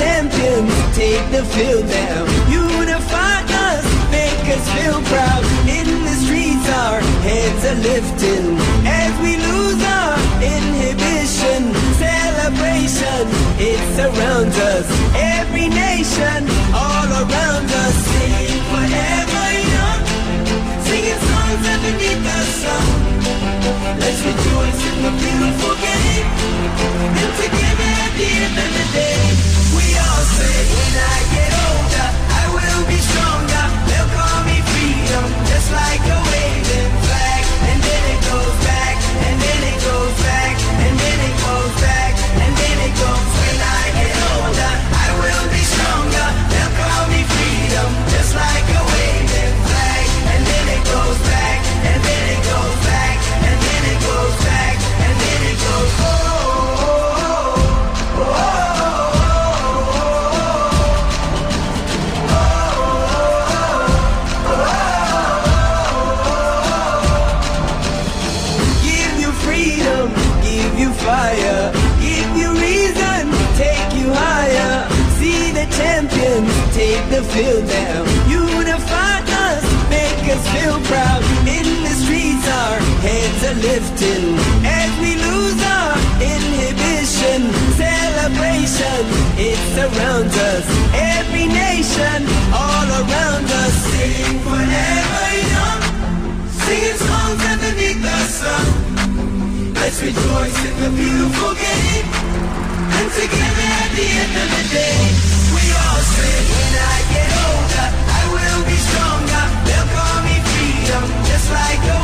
champions take the field now. Unify us, make us feel proud. In the streets our heads are lifting as we lose our inhibition. Celebration, it surrounds us. Every nation, all around us. Sing forever young, singing songs underneath the sun. Let's rejoice in the beautiful game, and together at the end of the day, we all say, when I get older, I will be stronger. They'll call me freedom, just like a waving flag. And then it goes back, and then it goes back, and then it goes back, and then it goes. When I get older, I will be stronger. They'll call me freedom, just like a waving flag. And then it goes back, and then it goes back, and then it goes back, and then it goes. Oh, oh, oh, give you freedom, give you fire, give you reason, take you higher. See the champions take the field now. Unify us, make us feel proud. In the streets our heads are lifting as we lose our inhibition. Celebration, it surrounds us. Every nation, all around us. Sing forever young, singing songs underneath the sun. Let's rejoice in the beautiful game, and together at the end of the day, we all say, when I get older, I will be stronger. They'll call me freedom, just like a